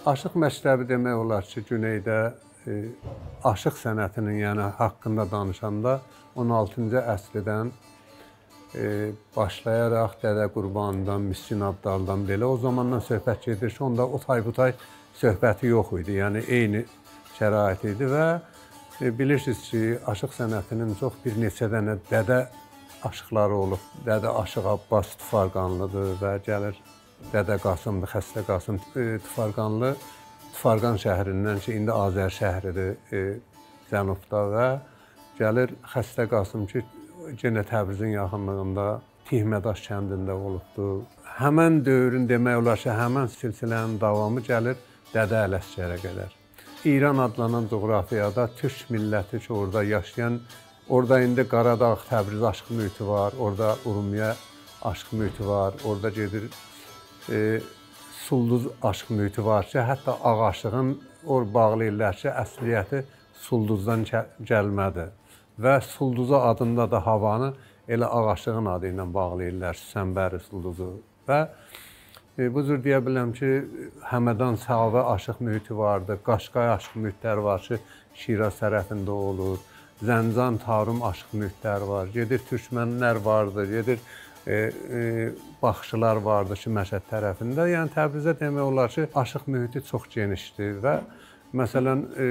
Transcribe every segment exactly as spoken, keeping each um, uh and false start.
Aşıq məktəbi demək olar ki, Güneydə e, aşıq sənətinin, yəni haqqında danışanda on altıncı əsrdən e, başlayaraq Dədə Qurbandan, Miskin Abdaldan belə o zamandan söhbət gedir ki, onda o tay bu tay söhbəti yox idi. Yəni eyni şərait idi və e, bilirsiniz ki, aşıq sənətinin çox bir neçə dənə dədə aşıqları olub. Dədə Aşıq Abbas Tufarqanlıdır və gəlir Dədə Qasımdır, Xəstə Qasım e, Tufarqanlı, Tufarqan şəhərindən ki, indi Azər şəhəridir e, cənubda və gəlir Xəstə Qasım ki, yenə Təbrizin yaxınlığında Tihmədaş kəndində olubdur. Həmən dövrün demək olar ki, həmən silsilənin davamı gəlir Dədə Ələsgərə qədər. İran adlanan coğrafiyada türk milləti ki, orada yaşayan, orada indi Qaradağ, Təbriz aşıq mühiti var, orada Urumiya aşıq mühiti var, orada gedir E, Sulduz aşıq mühiti var ki, hətta ağ aşığın or bağlayırlar ki, əsliyyəti Sulduzdan gəlmədir və Sulduza adında da havanı elə ağ aşığın adı ilə bağlayırlar, Süsənbəri Sulduzu və e, bu cür deyə biləm ki, Həmədan Səvə aşıq mühiti vardır, Qaşqay aşıq mühitləri var ki, Şiraz tərəfində olur, Zəncan, Tarum aşıq mühitləri var, gedir Türkmənlər vardır, gedir E, e, baxışılar vardır ki, Məşəd tərəfində. Yəni Təbrizdə demək olar ki, aşıq mühiti çox genişdir və məsələn e,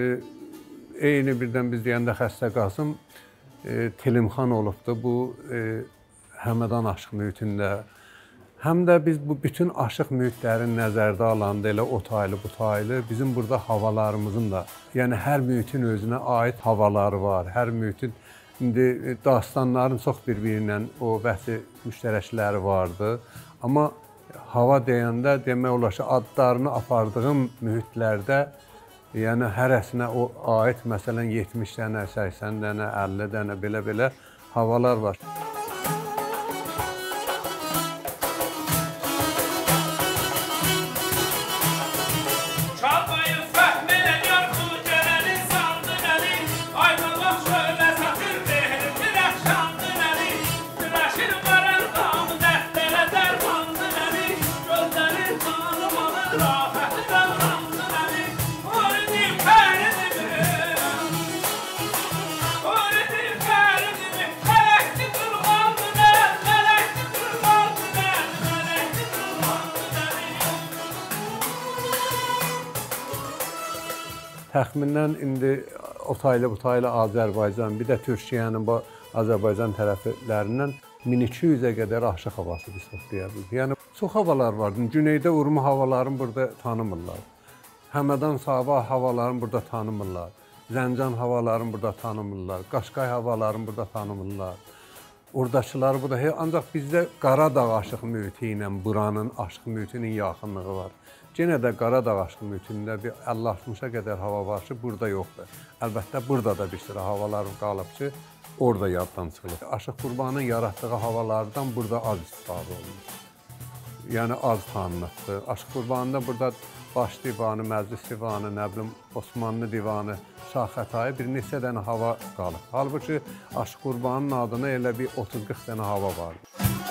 eyni birdən biz deyəndə Xəstə Qasım e, Tilimxan olubdur bu e, Həmədan aşıq mühitində. Həm də biz bu bütün aşıq mühitlərin nəzərdə alanda elə o taylı, bu taylı bizim burada havalarımızın da, yəni hər mühitin özünə aid havaları var, hər mühitin İndi dastanların çox bir-birindən o vəhsi müştərəkləri vardı. Amma hava deyəndə demək olar ki, adlarını apardığım mühitlərdə, yəni hərəsinə o aid məsələn yetmiş dənə, səksən dənə, əlli dənə belə-belə havalar var. Təxminən indi o taylı bu taylı Azərbaycan, bir də Türkiyənin bu Azərbaycan tərəflərindən min iki yüzə qədər aşıq havası biz toplaya bildik. Yəni çox havalar vardı. Güneydə Urmu havalarını burada tanımırlar. Həmədan Səvə havalarını burada tanımırlar. Zəncan havalarını burada tanımırlar. Qaşqay havalarını burada tanımırlar. Oradakıları burada, ancaq bizdə Qaradağ aşıq mühiti ilə buranın aşıq mühitinin yaxınlığı var. Yenə də Qaradağ aşıq mühitində bir əlli altmışa qədər hava var ki, burada yoxdur. Əlbəttə, burada da bir sıra havalar qalıb ki, orada yaddan çıxılır. Aşıq Qurbanın yaratdığı havalardan burada az istifadə olunur. Yəni, az tanınıqdır. Aşıq Qurbanında burada Baş divanı, Məclis divanı, nə bilim, Osmanlı divanı, Şah Xətayı bir neçə dənə hava qalıb. Halbuki Aşıq Qurbanın adına elə bir otuz qırx dənə hava vardır.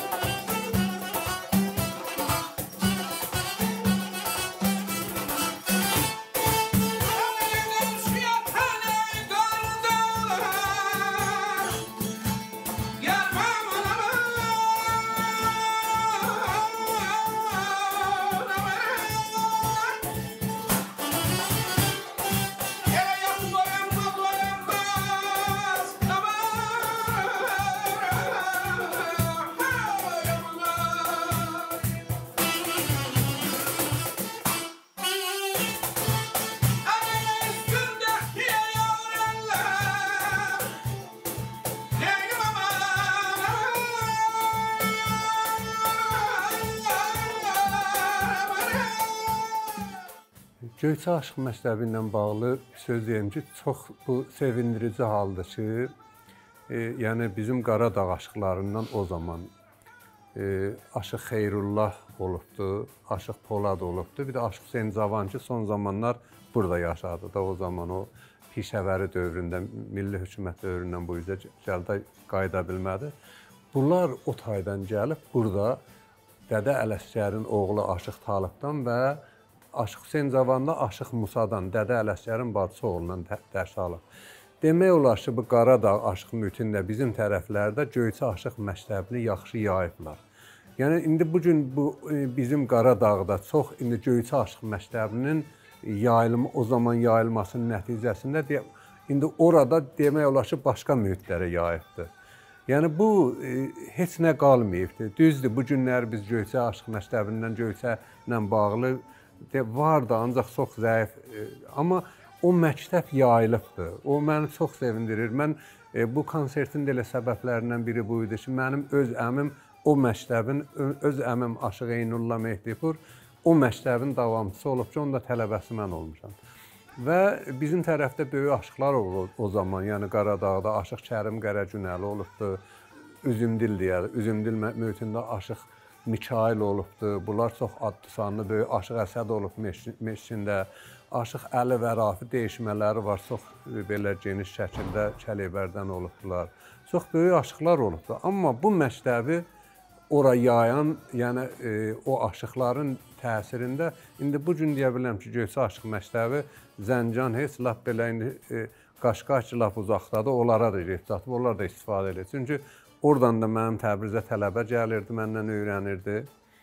Göyçə aşıq məktəbi ilə bağlı söz deyim ki, çox bu sevindirici haldır ki, e, yəni bizim Qaradağ aşıqlarından o zaman e, Aşıq Xeyrullah olubdur, Aşıq Polad olubdur, bir də Aşıq Hüseyn Cavan ki, son zamanlar burada yaşadı da o zaman o Pişəvəri dövründə, milli hökumət dövründən bu üzrə gəldə qayıda bilmədi. Bunlar o taydan gəlib burada Dədə Ələsgərin oğlu Aşıq Talıbdan və Aşıq Hüseyn Cavanlı Aşıq Musadan, Dədə Ələsgərin bacısı oğlundan dərs alıb. Demək olar ki, bu Qaradağ aşıq mühitində bizim tərəflərdə Göyçə aşıq məktəbini yaxşı yayıblar. Yəni indi bu gün bu bizim Qaradağda çox indi Göyçə aşıq məktəbinin yayılma o zaman yayılmasının nəticəsində deyə, indi orada demək olar ki, başqa mühitlərə yayıbdır. Yəni bu e, heç nə qalmayıbdır. Düzdür, bu günlər biz Göyçə aşıq məktəbindən Göyçə ilə bağlı de, var da, ancaq çox zəif. E, amma o məktəb yayılıbdır. O məni çox sevindirir. Mən e, bu konsertin də elə səbəblərindən biri bu idi ki, mənim öz əmim o məktəbin, öz əmim Aşıq Eynullah Mehdipur o məktəbin davamçısı olub ki, onun da tələbəsi mən olmuşam. Və bizim tərəfdə böyük aşıqlar oldu o zaman, yəni Qaradağda Aşıq Kərim Qərəgünəli olubdu, Üzümdil deyər, Üzümdil mühitində Aşıq Mikail olubdu, bunlar çox adlı sanlı böyük Aşıq Əsəd olub meşqində, Aşıq Əli və Rafi deyişmələri var, çox belə geniş şəkildə Kəlibərdən olubdular. Çox böyük aşıqlar olubdu, amma bu məktəbi ora yayan, yəni e, o aşıqların təsirində indi bu gün deyə bilirəm ki, Göyçə aşıq məktəbi Zəncan heç lap belə indi e, Qaşqaş lap uzaqdadır, onlara da gedib çatıb, onlar da istifadə edir. Çünki oradan da mənim Təbrizə tələbə gəlirdi, məndən öyrənirdi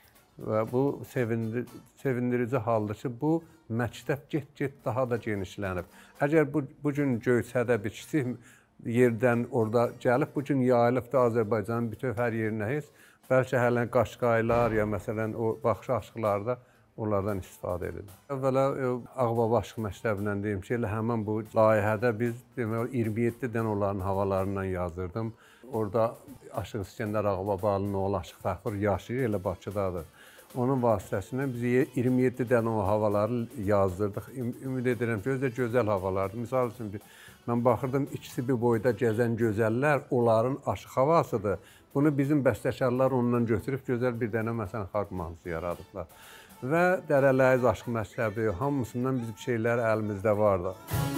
və bu sevindirici, sevindirici haldır ki, bu məktəb get-get daha da genişlənib. Əgər bu, bu gün Göyçədə bir kiçik yerdən orada gəlib, bu gün yayılıbdır Azərbaycanın bütöv hər yerinə heç, bəlkə hələ Qaşqaylar ya məsələn o baxış aşıqlarda onlardan istifadə edilir. Əvvəla Ağbaba Aşıq məktəbindən deyim ki, elə həmin bu layihədə biz demək, iyirmi yeddi dən onların havalarından yazırdım. Orada Aşıq İskəndər Ağbabalının oğlu Aşıq Fəxur yaşayır, elə Bakıdadır. Onun vasitəsilə biz iyirmi yeddi dən o havaları yazdırdıq. Ümid edirəm ki, özü gözəl havalardır. Misal üçün, mən baxırdım, ikisi bir boyda gəzən gözəllər, onların aşıq havasıdır. Bunu bizim bəstəkarlar ondan götürüb gözəl bir dənə məsələn xalq mahnısı yaradıblar. Və Dərələyiz aşıq məktəbi, hamısından bizim şeylər əlimizdə vardı.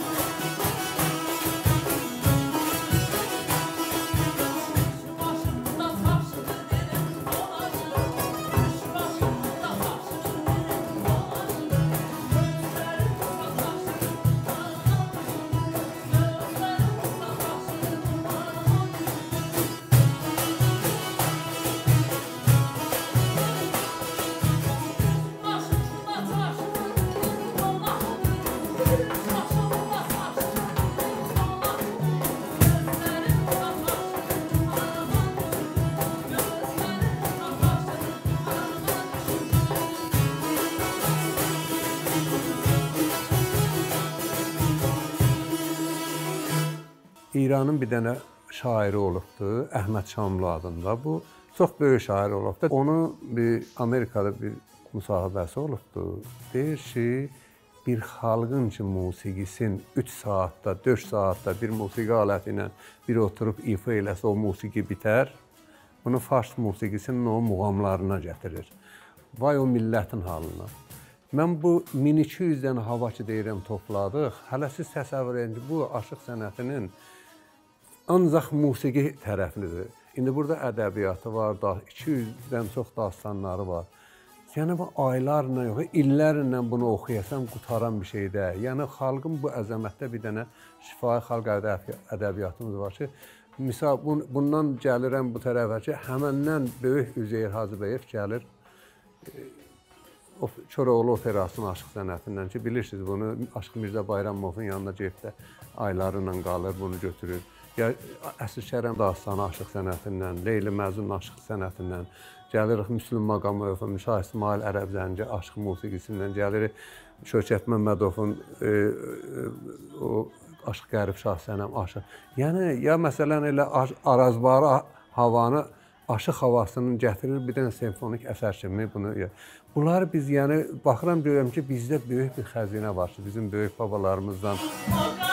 İranın bir dənə şairi olubdu, Əhməd Şamlı adında. Bu çox böyük şair olubdu. Onu bir Amerikada bir müsahibəsi olubdu. Deyir ki, bir xalqın ki musiqisin üç saatda, dörd saatda bir musiqi aləti ilə bir oturub ifa eləsə o musiqi bitər. Bunu fars musiqisinin o muğamlarına gətirir. Vay o millətin halına. Mən bu min iki yüz dənə hava ki deyirəm topladıq. Hələ siz təsəvvür edin ki, bu aşıq sənətinin ancaq musiqi tərəflidir. İndi burada ədəbiyyatı var, iki yüzdən çox dastanları var. Yəni bu aylarla yox, illərlə bunu oxuyasan qutaran bir şey deyil. Yəni xalqın bu əzəmətdə bir dənə şifahi xalq ədəbiyyatımız var ki, misal bundan gəlirəm bu tərəfə ki, həməndən böyük Üzeyir Hacıbəyev gəlir Koroğlu Operasının aşıq sənətindən ki, bilirsiniz bunu Aşıq Mirzə Bayramovun yanına gedib də aylarla qalır, bunu götürür. Ya Əsr Kərəm dastanı aşıq sənətindən, Leyli Məcnun aşıq sənətindən, gəlirik Müslüm Maqamovun, Şah İsmail Ərəbzənci aşıq musiqisindən, gəlirik Şövkət Məmmədovun e, o Aşıq Qərib Şah Sənəm aşıq. Yəni, ya məsələn elə Arazbarı havanı, aşıq havasını gətirir, bir dənə senfonik əsər kimi bunu. Bunları biz, yəni, baxıram görürəm ki, bizdə böyük bir xəzinə var ki, bizim böyük babalarımızdan.